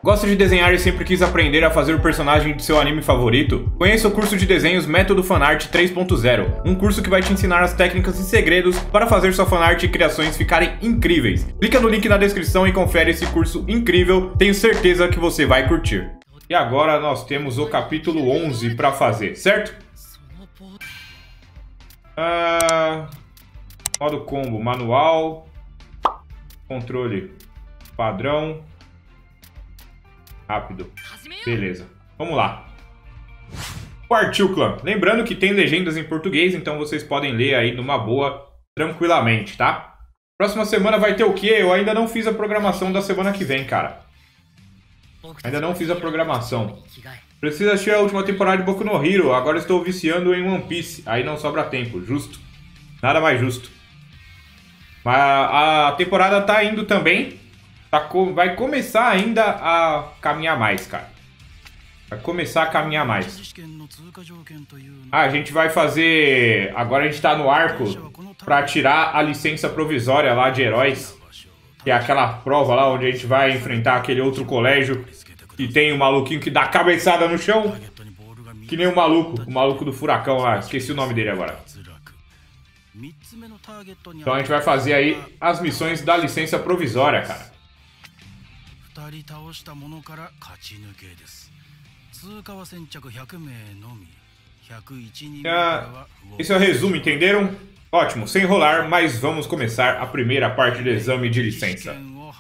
Gosta de desenhar e sempre quis aprender a fazer o personagem de seu anime favorito? Conheça o curso de desenhos Método Fanart 3.0, um curso que vai te ensinar as técnicas e segredos para fazer sua fanart e criações ficarem incríveis. Clica no link na descrição e confere esse curso incrível, tenho certeza que você vai curtir. E agora nós temos o capítulo 11 para fazer, certo? Modo combo, manual, controle padrão. Rápido. Beleza. Vamos lá. Partiu, clã. Lembrando que tem legendas em português, então vocês podem ler aí numa boa, tranquilamente, tá? Próxima semana vai ter o quê? Eu ainda não fiz a programação da semana que vem, cara. Ainda não fiz a programação. Preciso assistir a última temporada de Boku no Hero. Agora estou viciando em One Piece. Aí não sobra tempo. Justo. Nada mais justo. Mas a temporada tá indo também. Vai começar ainda a caminhar mais, cara. Vai começar a caminhar mais. A gente vai fazer... Agora a gente tá no arco pra tirar a licença provisória lá de heróis. Que é aquela prova lá onde a gente vai enfrentar aquele outro colégio. Que tem um maluquinho que dá cabeçada no chão. Que nem o maluco do furacão lá. Esqueci o nome dele agora. Então a gente vai fazer aí as missões da licença provisória, cara. Esse é o resumo, entenderam? Ótimo, sem enrolar, mas vamos começar a primeira parte do exame de licença.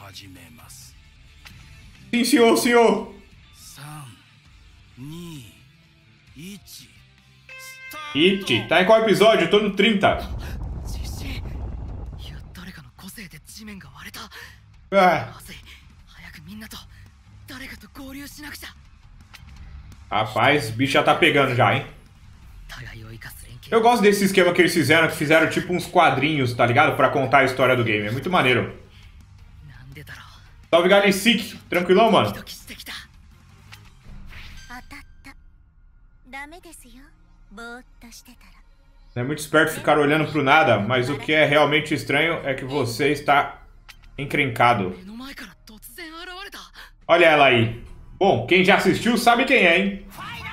Sim, senhor, senhor! It, tá em qual episódio? Eu tô no 30. Rapaz, o bicho já tá pegando já, hein? Eu gosto desse esquema que eles fizeram tipo uns quadrinhos, tá ligado? Pra contar a história do game, é muito maneiro. Salve, Galicic, tranquilão, mano? Não é muito esperto ficar olhando pro nada, mas o que é realmente estranho é que você está encrencado. Olha ela aí. Bom, quem já assistiu sabe quem é, hein?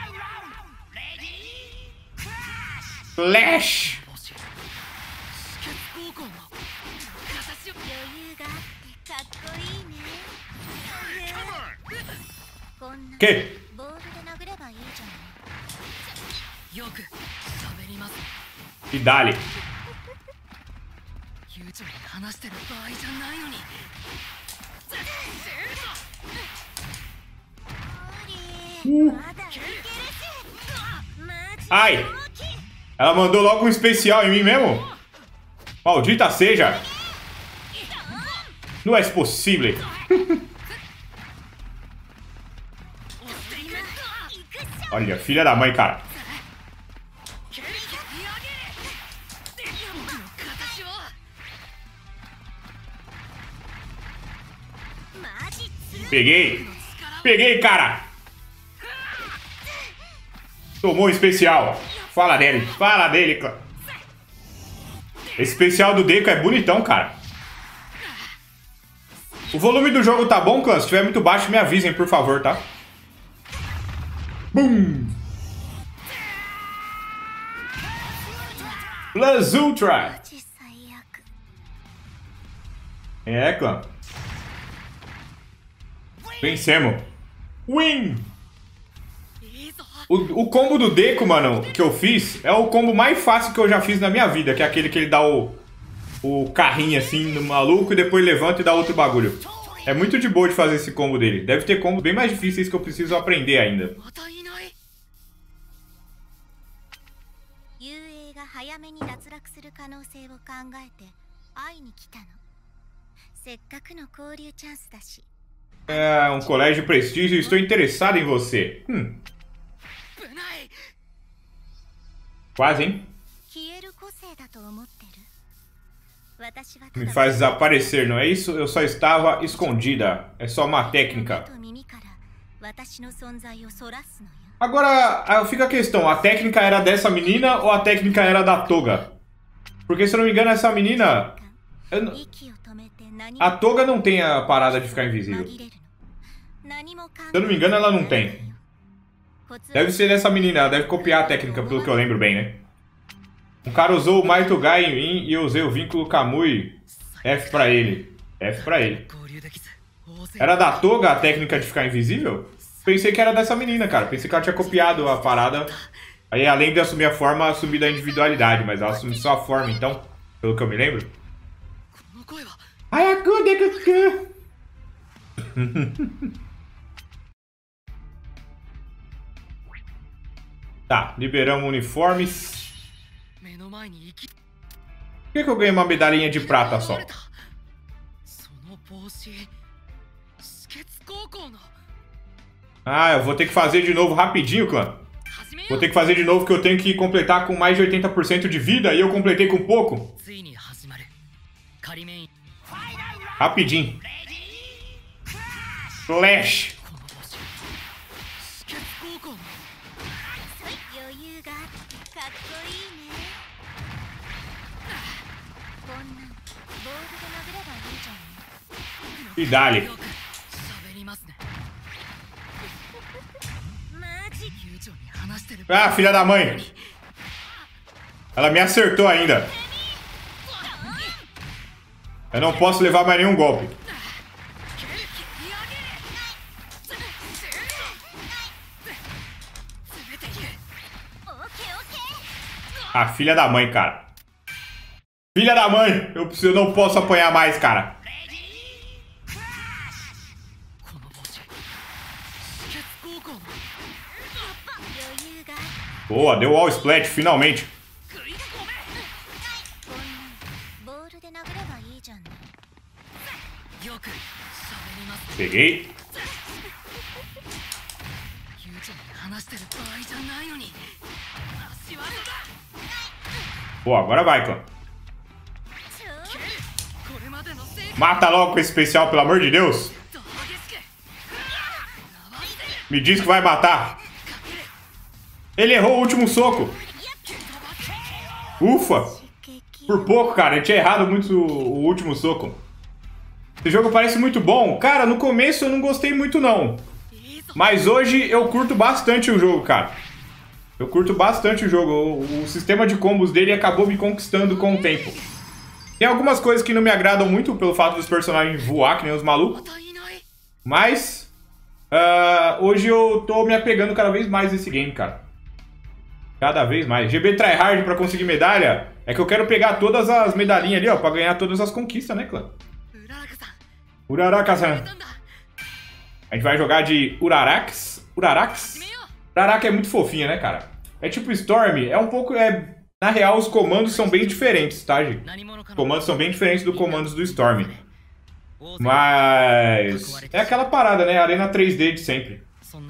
Flash! Que? E dali. Ai! Ela mandou logo um especial em mim mesmo? Maldita seja! Não é possível! Olha, filha da mãe, cara! Peguei! Peguei, cara! Tomou um especial. Fala dele, cara. Esse especial do Deku é bonitão, cara. O volume do jogo tá bom, clã? Se estiver muito baixo, me avisem, por favor, tá? Bum! Plus Ultra! É, clã. Vencemos. Win! O combo do Deku, mano, que eu fiz, é o combo mais fácil que eu já fiz na minha vida. Que é aquele que ele dá o carrinho assim no maluco e depois levanta e dá outro bagulho. É muito de boa de fazer esse combo dele. Deve ter combos bem mais difíceis que eu preciso aprender ainda. É, um colégio de prestígio, estou interessado em você. Quase, hein? Me faz desaparecer, não é isso? Eu só estava escondida. É só uma técnica. Agora, fica a questão. A técnica era dessa menina ou a técnica era da Toga? Porque, se eu não me engano, essa menina... A Toga não tem a parada de ficar invisível. Se eu não me engano, ela não tem. Deve ser dessa menina, ela deve copiar a técnica, pelo que eu lembro bem, né? Um cara usou o Maitogai em mim e eu usei o vínculo Kamui. F pra ele. F pra ele. Era da Toga a técnica de ficar invisível? Pensei que era dessa menina, cara. Pensei que ela tinha copiado a parada. Aí, além de assumir a forma, assumir da individualidade. Mas ela assumiu só a forma, então. Pelo que eu me lembro. Tá, liberamos uniformes. Por que eu ganhei uma medalhinha de prata só? Ah, eu vou ter que fazer de novo rapidinho, clã. Vou ter que fazer de novo que eu tenho que completar com mais de 80% de vida e eu completei com pouco. Rapidinho. Flash. E dali. Ah, filha da mãe. Ela me acertou ainda. Eu não posso levar mais nenhum golpe. Ah, filha da mãe, cara. Filha da mãe. Eu não posso apanhar mais, cara. Boa, deu all splat, finalmente. Peguei. Pô, agora vai, clã. Mata logo com esse especial, pelo amor de Deus. Me diz que vai matar. Ele errou o último soco. Ufa. Por pouco, cara. Ele tinha errado muito o último soco. Esse jogo parece muito bom. Cara, no começo eu não gostei muito, não. Mas hoje eu curto bastante o jogo, cara. Eu curto bastante o jogo. O sistema de combos dele acabou me conquistando com o tempo. Tem algumas coisas que não me agradam muito pelo fato dos personagens voar, que nem os malucos. Mas hoje eu tô me apegando cada vez mais a esse game, cara. Cada vez mais. GB tryhard pra conseguir medalha. É que eu quero pegar todas as medalhinhas ali, ó, pra ganhar todas as conquistas, né, clã? Uraraka-san. A gente vai jogar de Urarax. Urarax? Uraraka é muito fofinha, né, cara? É tipo Storm. É um pouco... Na real, os comandos são bem diferentes, tá, gente? Os comandos são bem diferentes dos comandos do Storm. Mas... é aquela parada, né? Arena 3D de sempre.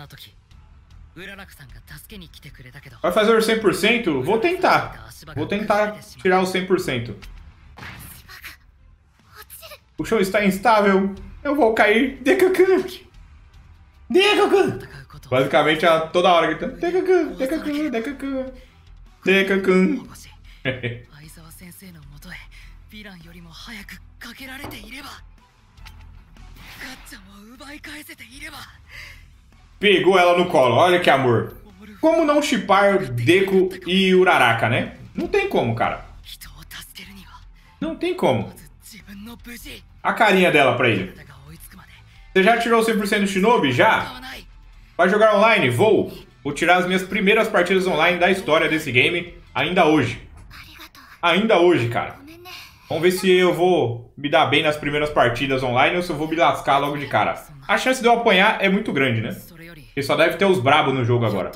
Vai fazer o 100%? Vou tentar. Vou tentar tirar o 100%. O chão está instável. Eu vou cair. Dekakan. Dekakan. Basicamente, ela toda hora gritando. Dekakan, Dekakan, Dekakan. Dekakan. Pegou ela no colo, olha que amor. Como não shippar Deku e Uraraka, né? Não tem como, cara. Não tem como. A carinha dela pra ele. Você já tirou 100% do Shinobi? Já? Vai jogar online? Vou. Vou tirar as minhas primeiras partidas online da história desse game ainda hoje. Ainda hoje, cara. Vamos ver se eu vou me dar bem nas primeiras partidas online ou se eu vou me lascar logo de cara. A chance de eu apanhar é muito grande, né? Porque só deve ter os brabos no jogo agora.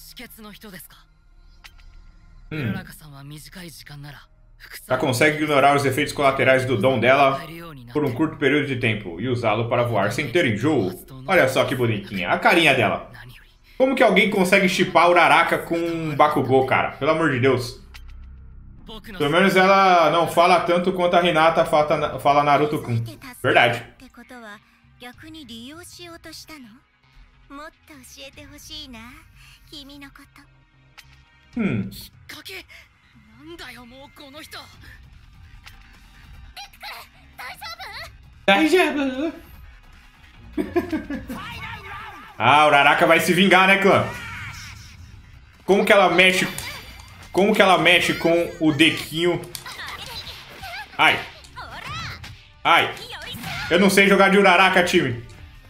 Já consegue ignorar os efeitos colaterais do dom dela por um curto período de tempo e usá-lo para voar sem ter enjoo. Olha só que bonitinha. A carinha dela. Como que alguém consegue shippar Uraraka com um Bakugou, cara? Pelo amor de Deus. Pelo menos ela não fala tanto quanto a Hinata fala Naruto-kun. Verdade. Ah, a Uraraka vai se vingar, né, clã? Como que ela mexe... Como que ela mexe com o Dequinho? Ai. Ai. Eu não sei jogar de Uraraka, time.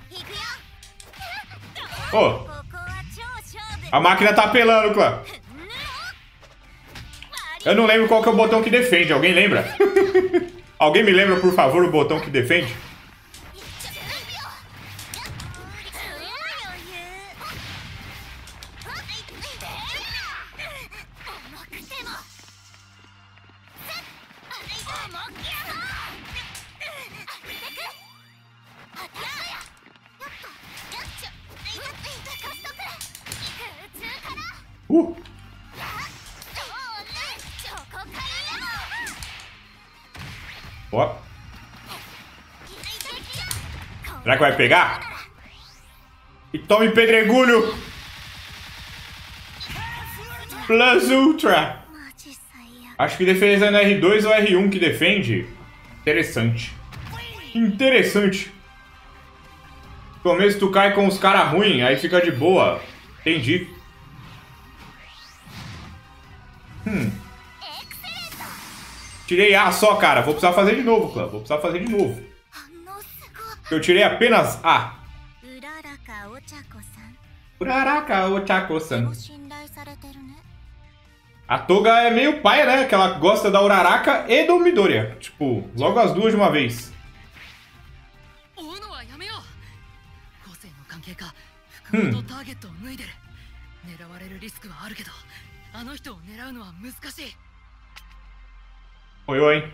Oh. A máquina tá apelando, clã. Eu não lembro qual que é o botão que defende. Alguém lembra? Alguém me lembra, por favor, o botão que defende? Ó. Será que vai pegar? E tome pedregulho! Plus Ultra! Acho que defesa no R2 ou R1 que defende. Interessante. Interessante. No começo tu cai com os caras ruins, aí fica de boa. Entendi. Tirei A só, cara. Vou precisar fazer de novo, clã. Vou precisar fazer de novo. Eu tirei apenas A. Uraraka Ochako-san. A Toga é meio paia, né? Que ela gosta da Uraraka e do Midoriya. Tipo, logo as duas de uma vez. Oi, hein?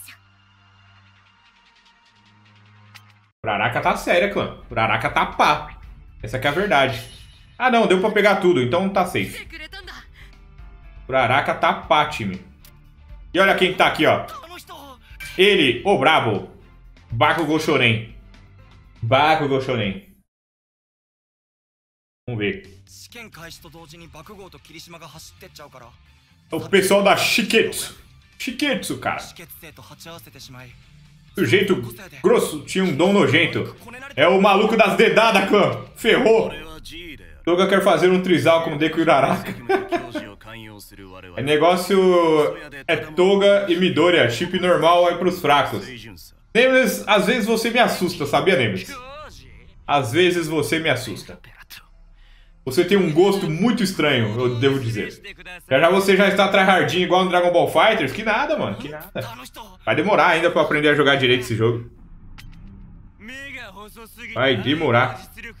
Uraraka tá séria, clã. Uraraka tá pá. Essa aqui é a verdade. Ah, não. Deu pra pegar tudo. Então tá safe. Uraraka tá pá, time. E olha quem tá aqui, ó. Ele, o brabo. Bakugou Shonen. Bakugou Shonen. Vamos ver. O pessoal da Shiketsu. Shiketsu, cara. Sujeito grosso, tinha um dom nojento. É o maluco das dedadas, clã. Ferrou. Toga quer fazer um trisal com Deku e Uraraka. É negócio... É Toga e Midoriya. Chip normal é pros fracos. Nemesis, às vezes você me assusta, sabia, Nemesis? Às vezes você me assusta. Você tem um gosto muito estranho, eu devo dizer. Já você já está tryhardinho igual no Dragon Ball FighterZ? Que nada, mano, que nada. Vai demorar ainda pra eu aprender a jogar direito esse jogo. Vai demorar.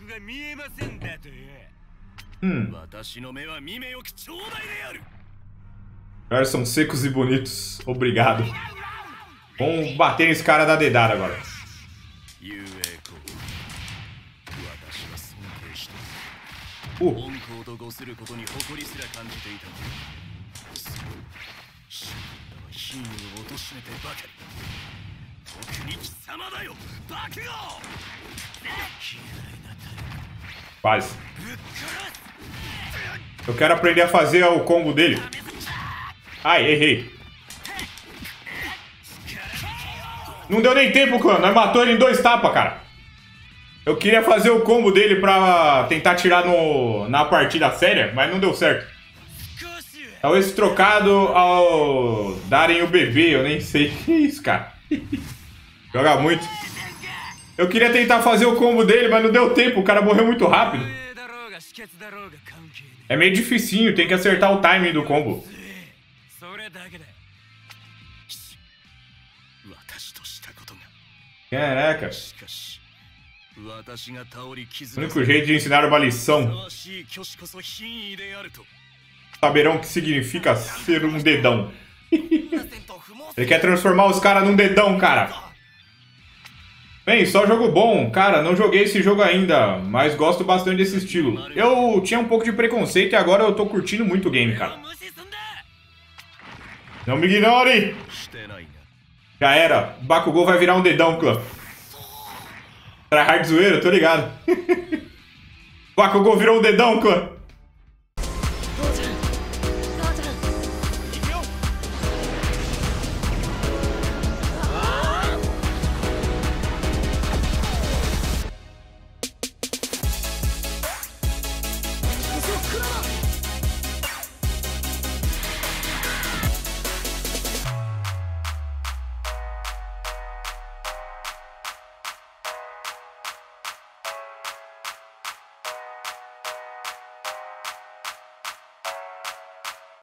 Agora são secos e bonitos. Obrigado. Vamos bater nesse cara da dedada agora. Quase. Eu quero aprender a fazer o combo dele. Ai, errei. Não deu nem tempo, clã. Nós matou ele em 2 tapas, cara. Eu queria fazer o combo dele pra tentar tirar na partida séria, mas não deu certo. Talvez trocado ao darem o bebê, eu nem sei. Que isso, cara? Joga muito. Eu queria tentar fazer o combo dele, mas não deu tempo. O cara morreu muito rápido. É meio dificinho, tem que acertar o timing do combo. Caraca. O único jeito de ensinar uma lição. Saberão o que significa ser um dedão. Ele quer transformar os caras num dedão, cara. Bem, só jogo bom. Cara, não joguei esse jogo ainda, mas gosto bastante desse estilo. Eu tinha um pouco de preconceito e agora eu tô curtindo muito o game, cara. Não me ignore! Já era. Bakugou vai virar um dedão, clã. Tryhard zoeiro, tô ligado. Bakugou virou um dedão, clã.